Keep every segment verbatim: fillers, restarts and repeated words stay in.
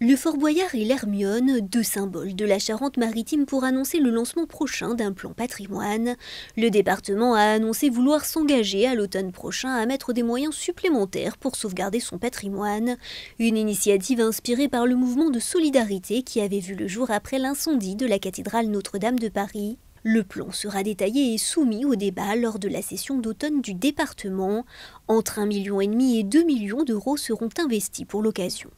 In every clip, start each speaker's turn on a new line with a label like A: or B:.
A: Le Fort Boyard et l'Hermione, deux symboles de la Charente-Maritime pour annoncer le lancement prochain d'un plan patrimoine. Le département a annoncé vouloir s'engager à l'automne prochain à mettre des moyens supplémentaires pour sauvegarder son patrimoine. Une initiative inspirée par le mouvement de solidarité qui avait vu le jour après l'incendie de la cathédrale Notre-Dame de Paris. Le plan sera détaillé et soumis au débat lors de la session d'automne du département. Entre un virgule cinq million et deux millions d'euros seront investis pour l'occasion.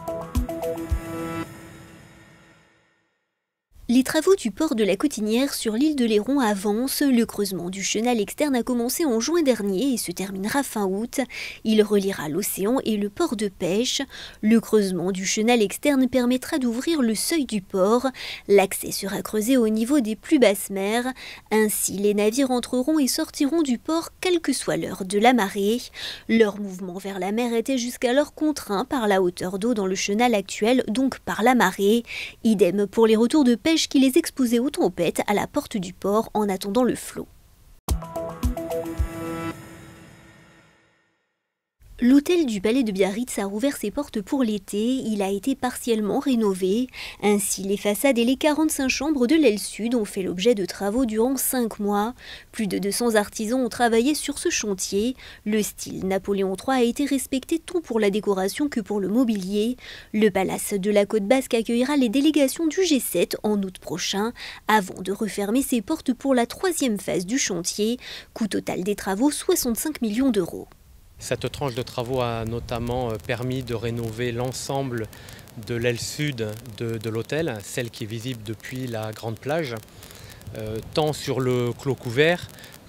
A: Les travaux du port de la Cotinière sur l'île de Léron avancent. Le creusement du chenal externe a commencé en juin dernier et se terminera fin août. Il reliera l'océan et le port de pêche. Le creusement du chenal externe permettra d'ouvrir le seuil du port. L'accès sera creusé au niveau des plus basses mers. Ainsi, les navires entreront et sortiront du port quelle que soit l'heure de la marée. Leur mouvement vers la mer était jusqu'alors contraint par la hauteur d'eau dans le chenal actuel, donc par la marée. Idem pour les retours de pêche qui les exposait aux tempêtes à la porte du port en attendant le flot. L'hôtel du Palais de Biarritz a rouvert ses portes pour l'été. Il a été partiellement rénové. Ainsi, les façades et les quarante-cinq chambres de l'aile sud ont fait l'objet de travaux durant cinq mois. Plus de deux cents artisans ont travaillé sur ce chantier. Le style Napoléon trois a été respecté tant pour la décoration que pour le mobilier. Le palace de la Côte Basque accueillera les délégations du G sept en août prochain, avant de refermer ses portes pour la troisième phase du chantier. Coût total des travaux, soixante-cinq millions d'euros.
B: Cette tranche de travaux a notamment permis de rénover l'ensemble de l'aile sud de, de l'hôtel, celle qui est visible depuis la grande plage, euh, tant sur le clos couvert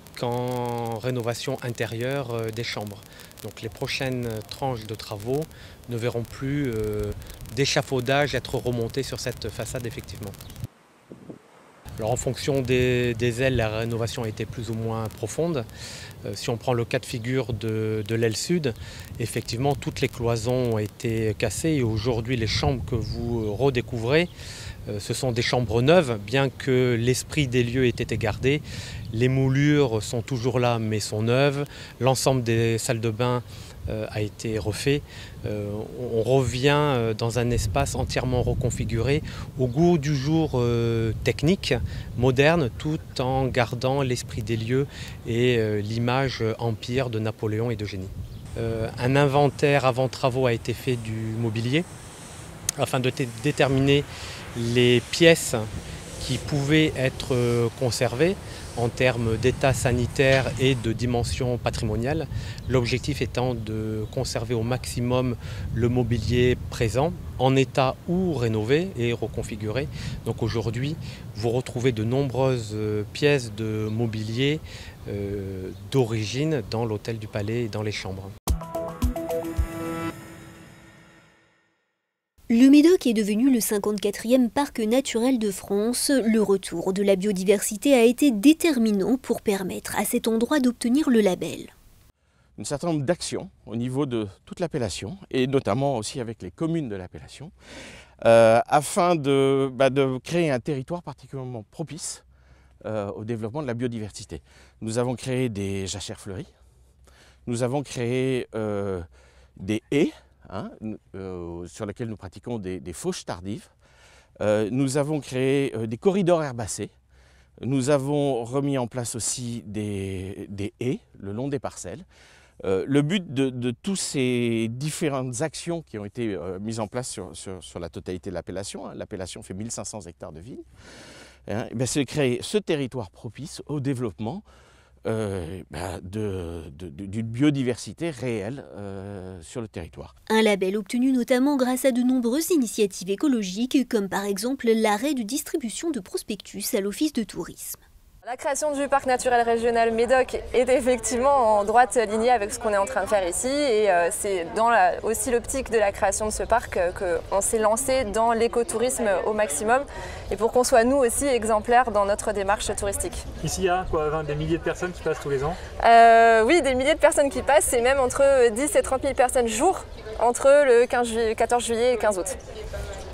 B: qu'en rénovation intérieure euh, des chambres. Donc les prochaines tranches de travaux ne verront plus euh, d'échafaudage être remonté sur cette façade effectivement. Alors en fonction des, des ailes, la rénovation a été plus ou moins profonde. Euh, si on prend le cas de figure de, de l'aile sud, effectivement toutes les cloisons ont été cassées et aujourd'hui les chambres que vous redécouvrez, euh, ce sont des chambres neuves, bien que l'esprit des lieux ait été gardé. Les moulures sont toujours là mais sont neuves, l'ensemble des salles de bain Euh, a été refait. Euh, on revient dans un espace entièrement reconfiguré au goût du jour euh, technique, moderne, tout en gardant l'esprit des lieux et euh, l'image empire de Napoléon et d'Eugénie. Euh, un inventaire avant travaux a été fait du mobilier afin de déterminer les pièces qui pouvaient être conservées en termes d'état sanitaire et de dimension patrimoniale. L'objectif étant de conserver au maximum le mobilier présent, en état ou rénové et reconfiguré. Donc aujourd'hui, vous retrouvez de nombreuses pièces de mobilier euh, d'origine dans l'hôtel du Palais et dans les chambres.
A: Le Médoc est devenu le cinquante-quatrième parc naturel de France. Le retour de la biodiversité a été déterminant pour permettre à cet endroit d'obtenir le label.
C: Un certain nombre d'actions au niveau de toute l'appellation et notamment aussi avec les communes de l'appellation euh, afin de, bah, de créer un territoire particulièrement propice euh, au développement de la biodiversité. Nous avons créé des jachères fleuries, nous avons créé euh, des haies, Hein, euh, sur lesquels nous pratiquons des, des fauches tardives. Euh, nous avons créé euh, des corridors herbacés. Nous avons remis en place aussi des, des haies le long des parcelles. Euh, le but de, de toutes ces différentes actions qui ont été euh, mises en place sur, sur, sur la totalité de l'appellation, hein, l'appellation fait mille cinq cents hectares de vignes, hein, c'est de créer ce territoire propice au développement Euh, bah de, de, de, d'une biodiversité réelle euh, sur le territoire.
A: Un label obtenu notamment grâce à de nombreuses initiatives écologiques, comme par exemple l'arrêt de distribution de prospectus à l'Office de tourisme.
D: La création du parc naturel régional Médoc est effectivement en droite lignée avec ce qu'on est en train de faire ici et euh, c'est dans la, aussi l'optique de la création de ce parc euh, qu'on s'est lancé dans l'écotourisme au maximum et pour qu'on soit nous aussi exemplaires dans notre démarche touristique.
E: Ici il y a quoi, des milliers de personnes qui passent tous les ans
D: euh, Oui, des milliers de personnes qui passent, c'est même entre dix et trente mille personnes jour entre le quinze juillet, quatorze juillet et quinze août.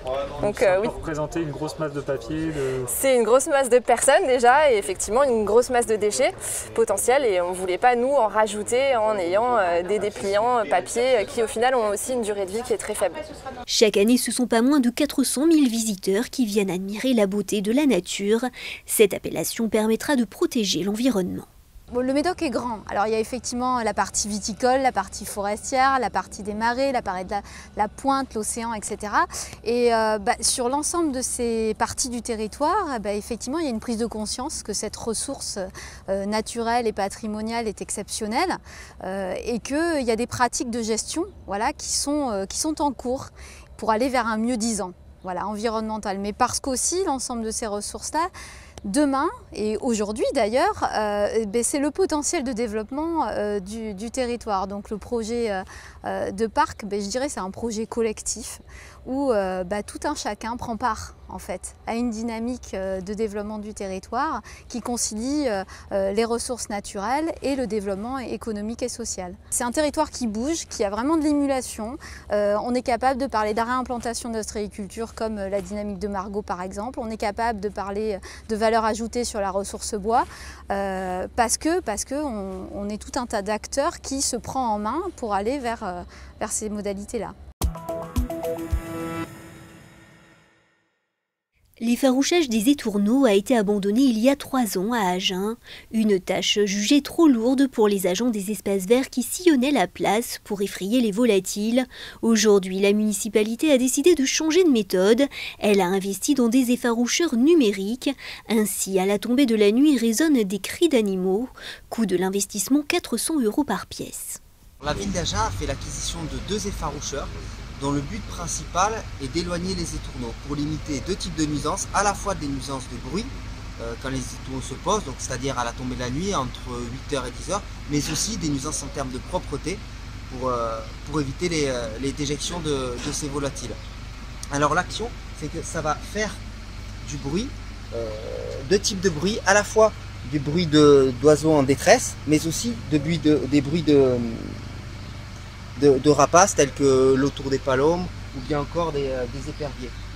D: Donc
E: ça
D: euh,
E: peut
D: oui.
E: représenter une grosse masse de papier. De...
D: C'est une grosse masse de personnes déjà et effectivement une grosse masse de déchets potentiels et on ne voulait pas nous en rajouter en ayant euh, des dépliants papier qui au final ont aussi une durée de vie qui est très faible.
A: Chaque année, ce sont pas moins de quatre cent mille visiteurs qui viennent admirer la beauté de la nature. Cette appellation permettra de protéger l'environnement.
F: Bon, le Médoc est grand. Alors il y a effectivement la partie viticole, la partie forestière, la partie des marais, la partie de la, la pointe, l'océan, et cetera. Et euh, bah, sur l'ensemble de ces parties du territoire, bah, effectivement, il y a une prise de conscience que cette ressource euh, naturelle et patrimoniale est exceptionnelle euh, et qu'il y a des pratiques de gestion voilà, qui, sont, euh, qui sont en cours pour aller vers un mieux-disant voilà, environnemental. Mais parce qu'aussi l'ensemble de ces ressources-là, demain, et aujourd'hui d'ailleurs, euh, ben c'est le potentiel de développement euh, du, du territoire. Donc le projet euh, de parc, ben je dirais c'est un projet collectif où euh, ben tout un chacun prend part en fait à une dynamique euh, de développement du territoire qui concilie euh, les ressources naturelles et le développement économique et social. C'est un territoire qui bouge, qui a vraiment de l'émulation. Euh, on est capable de parler de réimplantation d'ostréiculture comme la dynamique de Margaux par exemple. On est capable de parler de valeur ajoutée sur la ressource bois euh, parce que parce que on, on est tout un tas d'acteurs qui se prend en main pour aller vers, euh, vers ces modalités-là.
A: L'effarouchage des étourneaux a été abandonné il y a trois ans à Agen, une tâche jugée trop lourde pour les agents des espaces verts qui sillonnaient la place pour effrayer les volatiles. Aujourd'hui, la municipalité a décidé de changer de méthode. Elle a investi dans des effaroucheurs numériques. Ainsi, à la tombée de la nuit résonnent des cris d'animaux. Coût de l'investissement quatre cents euros par pièce.
G: La ville d'Agen a fait l'acquisition de deux effaroucheurs dont le but principal est d'éloigner les étourneaux pour limiter deux types de nuisances, à la fois des nuisances de bruit euh, quand les étourneaux se posent, donc c'est-à-dire à la tombée de la nuit entre huit heures et dix heures, mais aussi des nuisances en termes de propreté pour, euh, pour éviter les, euh, les déjections de, de ces volatiles. Alors l'action, c'est que ça va faire du bruit, euh, deux types de bruit, à la fois du bruit d'oiseaux en détresse, mais aussi de bruit de, des bruits de De, de rapaces tels que l'autour des palomes ou bien encore des, euh, des éperviers.